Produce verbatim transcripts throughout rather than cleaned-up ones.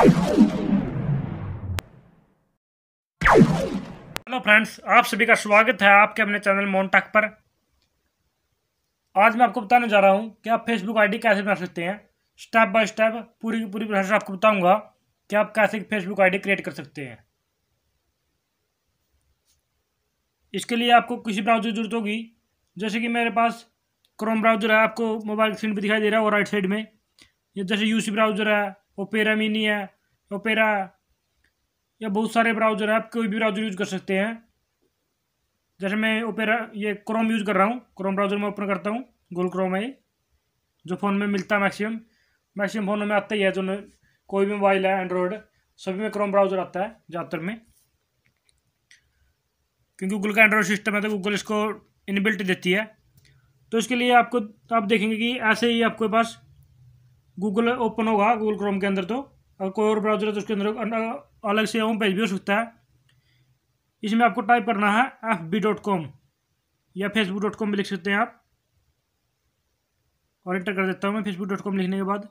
Hello friends, आप सभी का स्वागत है आपके अपने चैनल मोनटेक पर। आज मैं आपको बताने जा रहा हूं कि आप फेसबुक आईडी कैसे बना सकते हैं। स्टेप बाय स्टेप पूरी की पूरी प्रोसेस आपको बताऊंगा कि आप कैसे फेसबुक आईडी क्रिएट कर सकते हैं। इसके लिए आपको किसी ब्राउज़र की जरूरत होगी। जैसे कि मेरे पास क्रोम ब्राउज़र है, आपको मोबाइल स्क्रीन पर दिखाई दे रहा है और राइट साइड में। ये जैसे यूसी ब्राउज़र है, ओपेरा मिनी है, ओपेरा, या बहुत सारे ब्राउज़र है। आप कोई भी ब्राउज़र यूज़ कर सकते हैं। जैसे मैं ओपेरा ये क्रोम यूज़ कर रहा हूँ, क्रोम ब्राउज़र में ओपन करता हूँ। गूगल क्रोम है जो फ़ोन में मिलता है, मैक्सिमम मैक्सिमम फ़ोनों में आता ही है। जो न, कोई भी मोबाइल है एंड्रॉयड, सभी में क्रोम ब्राउज़र आता है ज़्यादातर में, क्योंकि गूगल का एंड्रॉयड सिस्टम है तो गूगल इसको इनबिल्ट देती है। तो इसके लिए आपको आप देखेंगे कि ऐसे ही आपके पास गूगल ओपन होगा गूगल क्रोम के अंदर। तो अगर कोई और ब्राउज़र है तो उसके अंदर अलग से होम पेज भी हो सकता है। इसमें आपको टाइप करना है एफ बी डॉट कॉम या फेसबुक डॉट कॉम भी लिख सकते हैं आप। और एंटर कर देता हूँ मैं फेसबुक डॉट कॉम लिखने के बाद।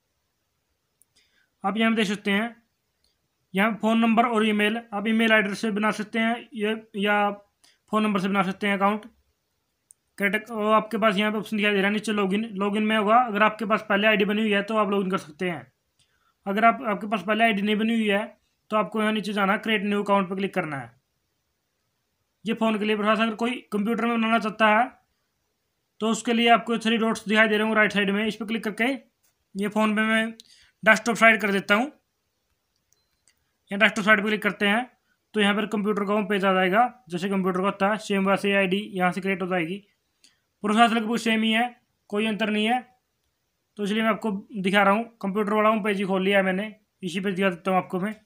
आप यहाँ देख सकते हैं, यहाँ फ़ोन नंबर और ईमेल, आप ईमेल एड्रेस से बना सकते हैं या या फ़ोन नंबर से बना सकते हैं अकाउंट। करेक्ट। और आपके पास यहाँ पे ऑप्शन दिखाई दे रहा है नीचे लॉगिन। लॉगिन में होगा, अगर आपके पास पहले आईडी बनी हुई है तो आप लॉगिन कर सकते हैं। अगर आप आपके पास पहले आईडी नहीं बनी हुई है तो आपको यहाँ नीचे जाना है, क्रिएट न्यू अकाउंट पर क्लिक करना है। ये फ़ोन के लिए प्रोसेस। अगर कोई कंप्यूटर में बनाना चाहता है तो उसके लिए आपको थ्री डॉट्स दिखाई दे रहे होंगे राइट साइड में, इस पर क्लिक करके ये फ़ोन पे मैं डेस्कटॉप साइड कर देता हूँ। यहाँ डेस्कटॉप साइड पर क्लिक करते हैं तो यहाँ पर कंप्यूटर का होम पेज आ जाएगा। जैसे कंप्यूटर का होता है सेम वैसे आई डी यहाँ से क्रिएट हो जाएगी। प्रोसेस लगभग सेम ही है, कोई अंतर नहीं है। तो इसलिए मैं आपको दिखा रहा हूँ। कंप्यूटर वाला होम पेज ही खोल लिया है मैंने, इसी पर दिखा देता हूँ आपको मैं।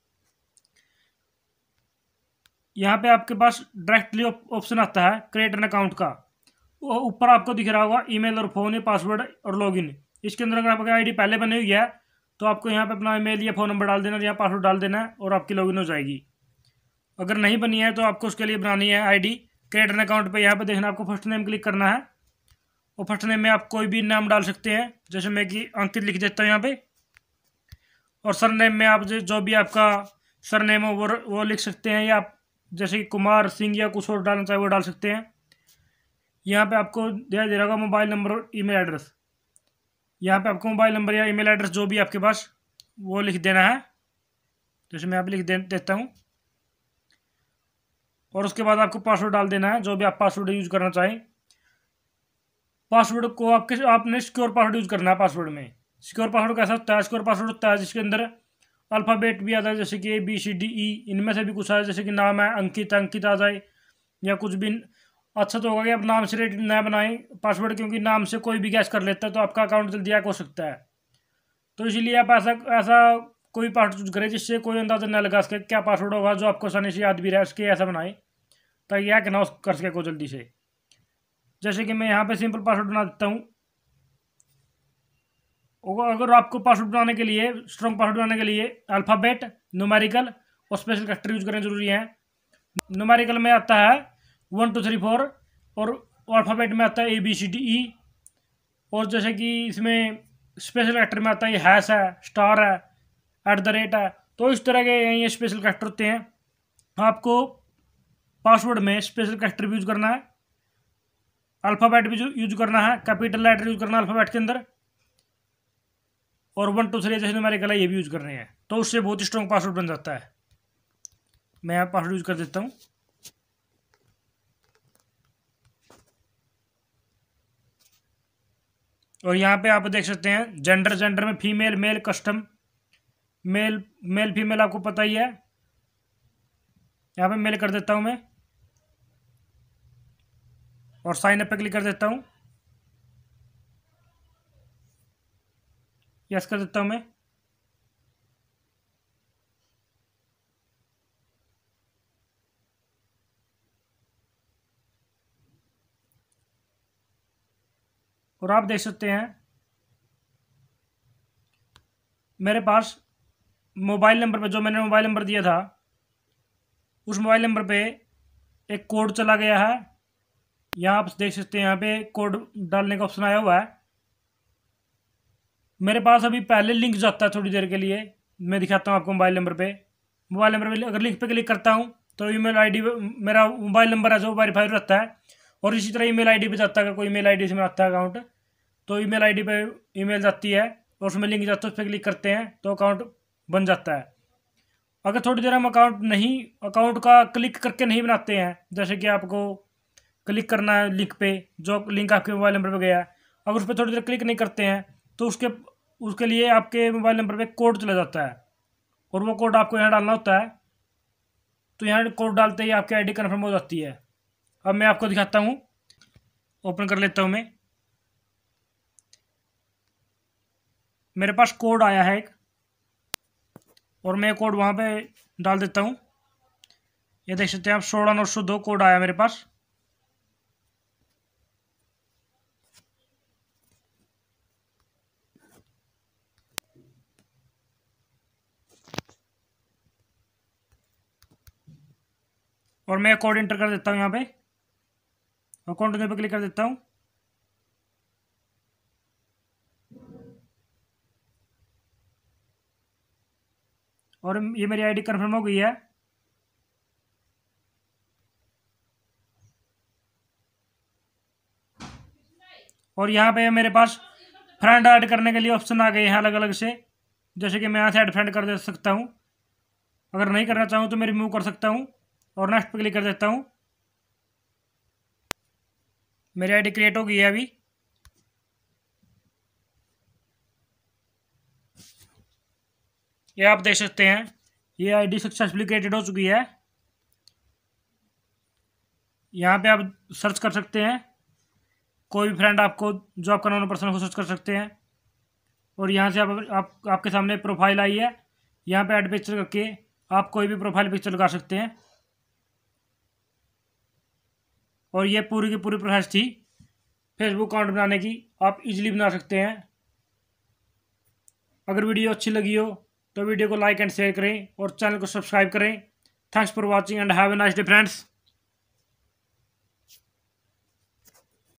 यहाँ पे आपके पास डायरेक्टली ऑप्शन आता है क्रिएट एन अकाउंट का। वो ऊपर आपको दिख रहा होगा ईमेल और फ़ोन, पासवर्ड और लॉगिन। इसके अंदर अगर आपकी आईडी पहले बनी हुई है तो आपको यहाँ पे अपना ईमेल या फ़ोन नंबर डाल देना, या पासवर्ड डाल देना है और आपकी लॉगिन हो जाएगी। अगर नहीं बनी है तो आपको उसके लिए बनानी है आईडी। क्रिएट एन अकाउंट पे यहाँ पे देखना, आपको फर्स्ट नेम क्लिक करना है और फर्स्ट नेम में आप कोई भी नाम डाल सकते हैं। जैसे मैं कि अंकित लिख देता हूँ यहाँ पे। और सर नेम में आप जो भी आपका सर नेम हो वो वो लिख सकते हैं, या आप जैसे कि कुमार सिंह या कुछ और डालना चाहे वो डाल सकते हैं। यहाँ पे आपको दिखाई दे रहा होगा मोबाइल नंबर और ईमेल एड्रेस। यहाँ पे आपको मोबाइल नंबर या ईमेल एड्रेस जो भी आपके पास वो लिख देना है। जैसे मैं आप लिख दे देता हूँ। और उसके बाद आपको पासवर्ड डाल देना है, जो भी आप पासवर्ड यूज करना चाहें। पासवर्ड को आपके आपने सिक्योर पासवर्ड यूज करना है। पासवर्ड में सिक्योर पासवर्ड कैसा होता है? सिक्योर पासवर्ड होता है जिसके अंदर अल्फ़ाबेट भी आता है, जैसे कि A B C D E, इनमें से भी कुछ है। जैसे कि नाम है अंकित, अंकित आ जाए, या कुछ भी। अच्छा तो होगा कि आप नाम से रिलेटेड ना बनाएं पासवर्ड, क्योंकि नाम से कोई भी गैस कर लेता है तो आपका अकाउंट जल्दी हैक हो सकता है। तो इसीलिए आप ऐसा ऐसा कोई पासवर्ड यूज करें जिससे कोई अंदाजा ना लगा सके क्या पासवर्ड होगा, जो आपको आसानी से याद भी रहे, उसके ऐसा बनाए ताकि हैक ना कर सके को जल्दी से। जैसे कि मैं यहाँ पे सिंपल पासवर्ड बना देता हूँ। अगर आपको पासवर्ड बनाने के लिए, स्ट्रॉन्ग पासवर्ड बनाने के लिए अल्फ़ाबेट, न्यूमेरिकल और स्पेशल कैरेक्टर यूज करना जरूरी है। न्यूमेरिकल में आता है वन टू थ्री फोर, और अल्फ़ाबेट में आता है A B C D E. और जैसे कि इसमें स्पेशल कैरेक्टर में आता है हैश है, स्टार है, एट द रेट है। तो इस तरह के ये स्पेशल कैरेक्टर होते हैं। आपको पासवर्ड में स्पेशल कैरेक्टर भी यूज करना है, अल्फ़ाबेट भी यूज करना है, कैपिटल लेटर यूज करना है अल्फ़ाबेट के अंदर, और वन टू थ्री जैसे न्यूमेरिकल है ये भी यूज कर रहे हैं। तो उससे बहुत ही स्ट्रॉन्ग पासवर्ड बन जाता है। मैं यहाँ पासवर्ड यूज कर देता हूँ। और यहाँ पे आप देख सकते हैं जेंडर, जेंडर में female, male, custom, male male female आपको पता ही है। यहाँ पे मेल कर देता हूँ मैं और साइन अप पे क्लिक कर देता हूँ। यस कर देता हूँ मैं। और आप देख सकते हैं मेरे पास मोबाइल नंबर पे, जो मैंने मोबाइल नंबर दिया था उस मोबाइल नंबर पे एक कोड चला गया है। यहाँ आप देख सकते हैं, यहाँ पे कोड डालने का ऑप्शन आया हुआ है। मेरे पास अभी पहले लिंक जाता है थोड़ी देर के लिए, मैं दिखाता हूँ आपको मोबाइल नंबर पे। मोबाइल नंबर पे अगर लिंक पे क्लिक करता हूँ तो ईमेल आईडी मेरा मोबाइल नंबर है जो वेरीफाइड रहता है। और इसी तरह ईमेल आईडी पे जाता है, अगर कोई ईमेल आईडी से बनाता है अकाउंट तो ईमेल आईडी पे ईमेल जाती है और उसमें लिंक जाता है, उस पर क्लिक करते हैं तो अकाउंट बन जाता है। अगर थोड़ी देर हम अकाउंट नहीं अकाउंट का क्लिक करके नहीं बनाते हैं, जैसे कि आपको क्लिक करना है लिंक पे, जो लिंक आपके मोबाइल नंबर पे गया है, अगर उस पर थोड़ी देर क्लिक नहीं करते हैं तो उसके उसके लिए आपके मोबाइल नंबर पे कोड चला जाता है और वो कोड आपको यहाँ डालना होता है। तो यहाँ कोड डालते ही आपकी आईडी कन्फर्म हो जाती है। अब मैं आपको दिखाता हूँ, ओपन कर लेता हूँ मैं। मेरे पास कोड आया है एक और मैं कोड वहाँ पे डाल देता हूँ। ये देख सकते हैं आप, सोलह नौ सौ दो कोड आया मेरे पास। और मैं कोड इंटर कर देता हूँ यहाँ पे और कंटिन्यू पे क्लिक कर देता हूँ। और ये मेरी आईडी कंफर्म हो गई है। और यहाँ पे मेरे पास फ्रेंड ऐड करने के लिए ऑप्शन आ गए हैं अलग अलग से, जैसे कि मैं यहाँ से ऐड फ्रेंड कर दे सकता हूँ। अगर नहीं करना चाहूँ तो मैं रिमूव कर सकता हूँ और नेक्स्ट पे क्लिक कर देता हूँ। मेरी आईडी क्रिएट हो गई है अभी। ये आप देख सकते हैं, ये आईडी सक्सेसफुली क्रिएटेड हो चुकी है। यहाँ पे आप सर्च कर सकते हैं, कोई भी फ्रेंड आपको जो आपका नॉन पर्सन को सर्च कर सकते हैं। और यहाँ से आप, आप आपके सामने प्रोफाइल आई है, यहाँ पे ऐड पिक्चर करके आप कोई भी प्रोफाइल पिक्चर लगा सकते हैं। और ये पूरी की पूरी प्रोसेस थी फेसबुक अकाउंट बनाने की, आप इजीली बना सकते हैं। अगर वीडियो अच्छी लगी हो तो वीडियो को लाइक एंड शेयर करें और चैनल को सब्सक्राइब करें। Thanks for watching and have a nice day friends.